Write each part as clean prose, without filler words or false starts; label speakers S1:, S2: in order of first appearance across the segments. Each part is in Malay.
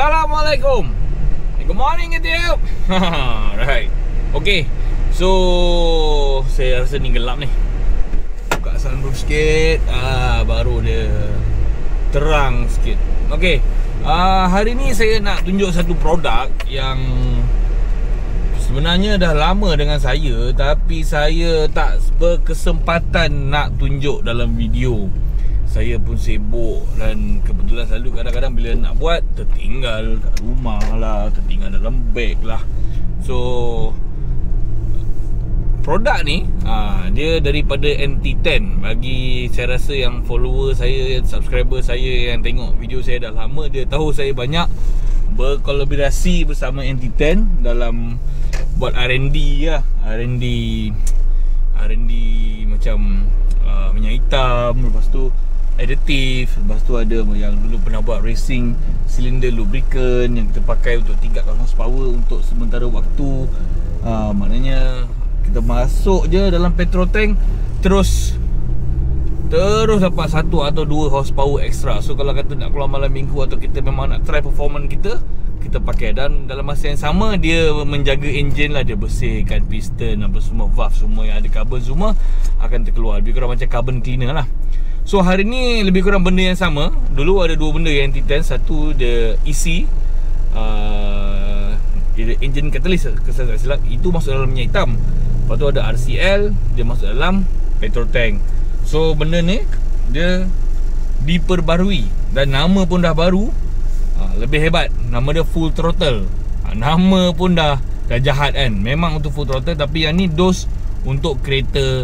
S1: Assalamualaikum. Good morning YouTube. Right. Okay. So saya rasa ni gelap ni. Buka sunroof sikit. Baru dia terang sikit. Okay. Hari ni saya nak tunjuk satu produk yang sebenarnya dah lama dengan saya, tapi saya tak berkesempatan nak tunjuk dalam video. Saya pun sibuk dan kebetulan selalu kadang-kadang bila nak buat tertinggal kat rumah lah, tertinggal dalam beg lah. So produk ni dia daripada NT10. Bagi saya rasa yang follower saya, subscriber saya yang tengok video saya dah lama, dia tahu saya banyak berkolaborasi bersama NT10 dalam buat R&D lah. R&D macam minyak hitam, lepas tu additif, lepas tu ada yang dulu pernah buat racing cylinder lubricant yang kita pakai untuk tingkatkan horsepower untuk sementara waktu. Maknanya kita masuk je dalam petrol tank, terus dapat 1 atau 2 horsepower extra. So kalau kata nak keluar malam minggu atau kita memang nak try performance kita pakai. Dan dalam masa yang sama dia menjaga enjin lah, dia bersihkan piston apa semua, valve semua yang ada carbon semua akan terkeluar. Lebih kurang macam carbon cleaner lah. So hari ni lebih kurang benda yang sama. Dulu ada 2 benda yang NT10. Satu dia EC, dia engine catalyst, kesalahan silap, itu masuk dalam minyak hitam. Lepas tu ada RCL, dia masuk dalam petrol tank. So benda ni dia diperbarui dan nama pun dah baru. Lebih hebat, nama dia full throttle. Nama pun dah jahat kan. Memang untuk full throttle, tapi yang ni dos untuk kereta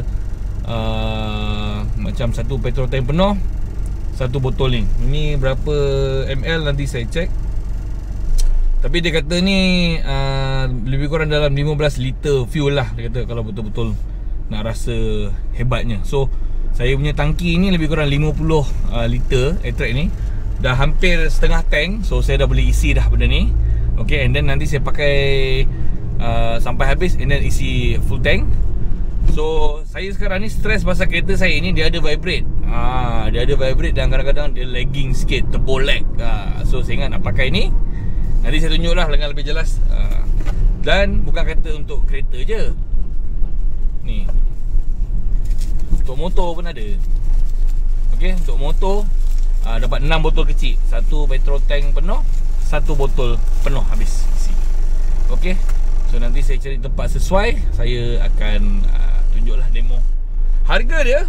S1: macam satu petrol tank penuh, satu botol ni. Ini berapa ml nanti saya cek. Tapi dia kata ni lebih kurang dalam 15 liter fuel lah. Dia kata kalau betul-betul nak rasa hebatnya. So saya punya tangki ni lebih kurang 50 liter Atrac ni. Dah hampir setengah tank. So saya dah boleh isi dah benda ni. Okay, and then nanti saya pakai sampai habis, and then isi full tank. So saya sekarang ni stres pasal kereta saya ni dia ada vibrate. Dia ada vibrate dan kadang-kadang dia lagging sikit, terbolek. So saya ingat nak pakai ni. Nanti saya tunjuk lah dengan lebih jelas. Dan bukan kata untuk kereta je, ni untuk motor pun ada. Okay, untuk motor dapat 6 botol kecil. Satu petrol tank penuh, satu botol penuh habis isi. Okay, so nanti saya cari tempat sesuai, saya akan tunjuklah demo. Harga dia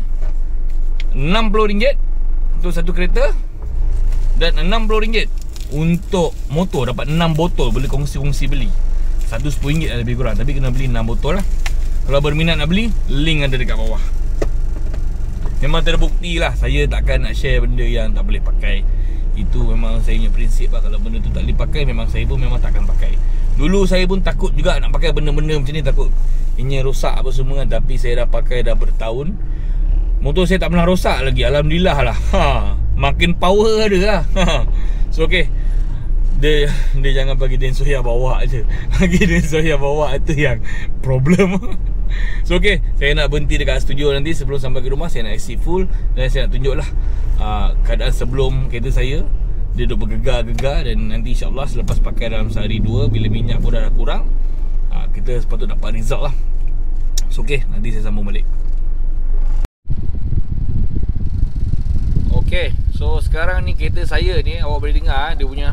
S1: RM60 untuk satu kereta, dan RM60 untuk motor. Dapat 6 botol, boleh kongsi-kongsi beli. Satu RM10 lebih kurang, tapi kena beli 6 botol lah. Kalau berminat nak beli, link ada dekat bawah. Memang terbukti lah, saya takkan nak share benda yang tak boleh pakai. Itu memang saya punya prinsip lah. Kalau benda tu tak boleh pakai, memang saya pun memang takkan pakai. Dulu saya pun takut juga nak pakai benda-benda macam ni, takut enjin rosak apa semua. Tapi saya dah pakai dah bertahun. Motor saya tak pernah rosak lagi, alhamdulillah lah. Makin power ada lah. So okay, dia jangan bagi Densoya bawa je. Bagi Densoya bawa itu yang problem. So okay, saya nak berhenti dekat studio nanti. Sebelum sampai ke rumah, saya nak isi full. Dan saya nak tunjuk lah keadaan sebelum kereta saya. Dia duduk bergegar-gegar. Dan nanti insyaAllah selepas pakai dalam sehari 2, bila minyak pun dah kurang, kita sepatutnya dapat result lah. So okay, nanti saya sambung balik. Okay, so sekarang ni kereta saya ni, awak boleh dengar dia punya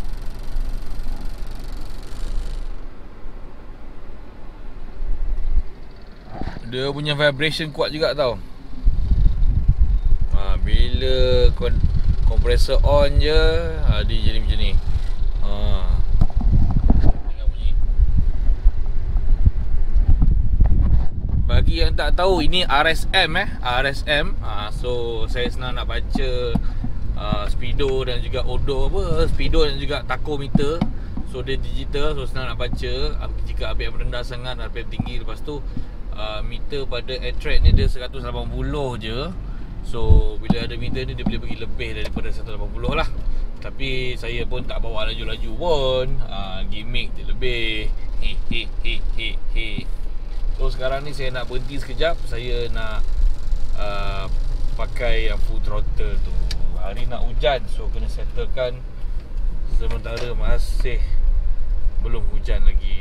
S1: vibration kuat juga tau. Bila kompresor on je, dia jadi macam ni. Dengar bunyi. Bagi yang tak tahu, ini RSM RSM. So saya senang nak baca speedo dan juga odo speedo dan juga tachometer. So dia digital, so senang nak baca. Jika RPM rendah sangat, RPM tinggi. Lepas tu meter pada Atrac ni dia 180 je. So bila ada meter ni dia boleh bagi lebih daripada 180 lah. Tapi saya pun tak bawa laju-laju pun. Gimmick dia lebih. So sekarang ni saya nak berhenti sekejap. Saya nak pakai yang full throttle tu. Hari nak hujan, so kena settlekan Sementara masih belum hujan lagi.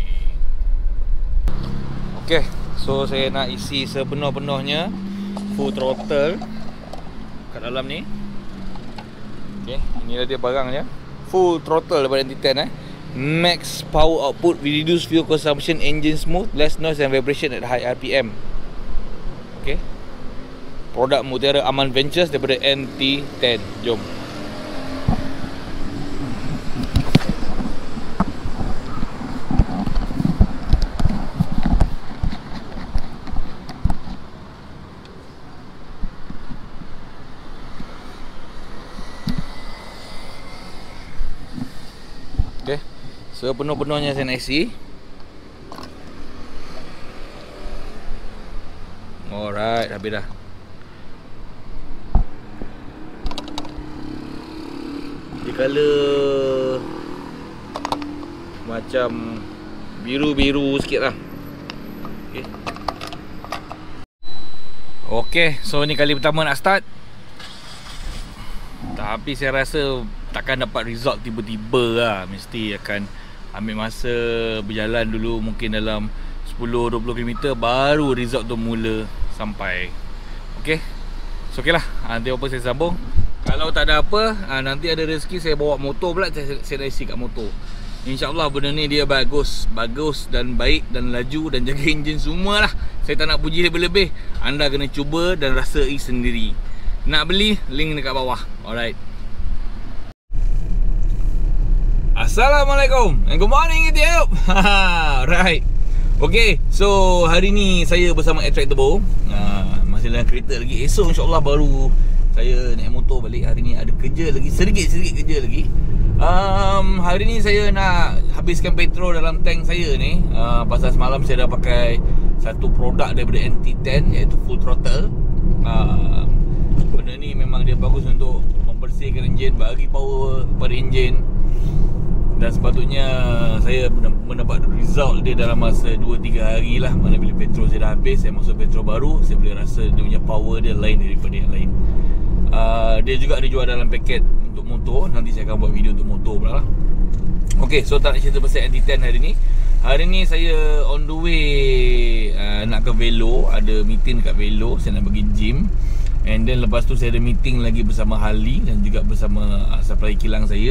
S1: Okay, so saya nak isi sepenuh-penuhnya full throttle kat dalam ni. Okay, inilah dia barangnya. Full throttle daripada NT10 Max power output, reduce fuel consumption, engine smooth, less noise and vibration at high RPM. Okay, produk Mutiara Aman Ventures daripada NT10. Jom. Okay, sepenuh-penuhnya saya nak isi. Alright, habis dah. Dia color macam biru-biru sikit lah. Okay. Okay, so ni kali pertama nak start. Tapi saya rasa takkan dapat result tiba-tiba lah. Mesti akan ambil masa berjalan dulu, mungkin dalam 10-20 km baru result tu mula sampai. Okay, so ok lah, nanti apa saya sambung. Kalau tak ada apa, nanti ada rezeki saya bawa motor pula, saya nak isi kat motor. InsyaAllah benda ni dia bagus dan baik dan laju dan jaga enjin semua lah. Saya tak nak puji lebih-lebih. Anda kena cuba dan rasai sendiri. Nak beli, link dekat bawah. Alright. Assalamualaikum and good morning YouTube. Right. Okay, so hari ni saya bersama Attract Turbo. Masih dalam kereta lagi. Esok insyaAllah baru saya naik motor balik. Hari ni ada kerja lagi, sedikit kerja lagi. Hari ni saya nak habiskan petrol dalam tank saya ni. Pasal semalam saya dah pakai satu produk daripada NT10, iaitu full throttle. Benda ni memang dia bagus untuk membersihkan enjin, bagi power kepada enjin. Dan sepatutnya saya mendapat result dia dalam masa 2-3 hari lah. Mana bila petrol saya dah habis, saya masuk petrol baru, saya boleh rasa dia punya power dia lain daripada yang lain. Dia juga dijual dalam paket untuk motor. Nanti saya akan buat video untuk motor pula lah. Ok, so tak nak cerita pasal NT10 hari ni. Hari ni saya on the way nak ke Velo. Ada meeting dekat Velo, saya nak pergi gym. And then lepas tu saya ada meeting lagi bersama Harley dan juga bersama supplier kilang saya,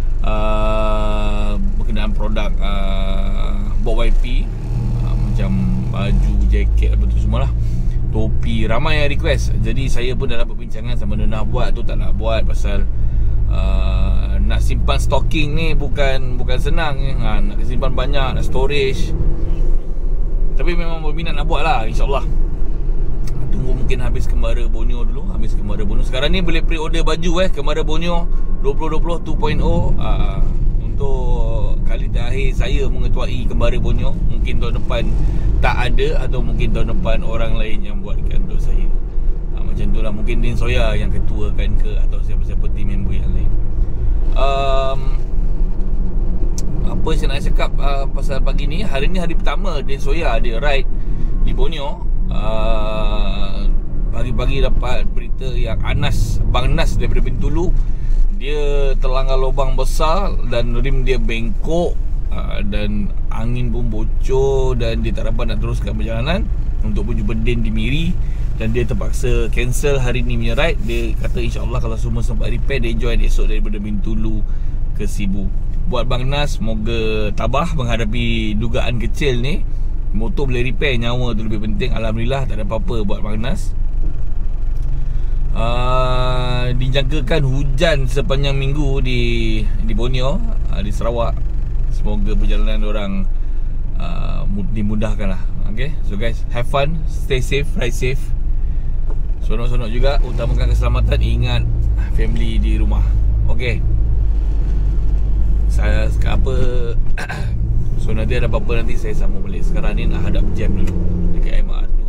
S1: berkenaan produk Bob YP, macam baju, jaket, apa tu semualah, topi. Ramai yang request. Jadi saya pun dah dapat bincangan sama ada nak buat tu tak nak buat. Pasal nak simpan stocking ni bukan senang. Nak simpan banyak, nak storage. Tapi memang berminat nak buat lah, insyaAllah. Tunggu mungkin habis Kembara Borneo dulu. Habis Kembara Borneo. Sekarang ni boleh pre-order baju Kembara Borneo 2020 2.0. Untuk kali terakhir saya mengetuai Kembara Borneo. Mungkin tahun depan tak ada, atau mungkin tahun depan orang lain yang buatkan untuk saya. Macam tu lah. Mungkin Din Soya yang ketuakan ke, atau siapa-siapa team member yang lain. Apa saya nak cakap pasal pagi ni. Hari ni hari pertama Din Soya ada ride di Borneo. Pagi-pagi dapat berita yang Bang Nas daripada Bintulu, dia terlanggar lubang besar dan rim dia bengkok, dan angin pun bocor, dan dia tak dapat nak teruskan perjalanan untuk jumpa Din di Miri. Dan dia terpaksa cancel hari ni punya ride. Dia kata insyaAllah kalau semua sempat repair, dia join esok daripada Bintulu ke Sibu. Buat Bang Nas, semoga tabah menghadapi dugaan kecil ni. Motor boleh repair, nyawa tu lebih penting. Alhamdulillah tak ada apa-apa buat Bang Nas. Dijangkakan hujan sepanjang minggu di Borneo, di Sarawak. Semoga perjalanan orang dimudahkan lah. Okay, so guys, have fun, stay safe, ride safe. Sonok-sonok juga, utamakan keselamatan. Ingat family di rumah. Okay, saya apa so nanti ada apa-apa nanti saya sambung balik. Sekarang ni nak hadap jam dulu dekat MRT.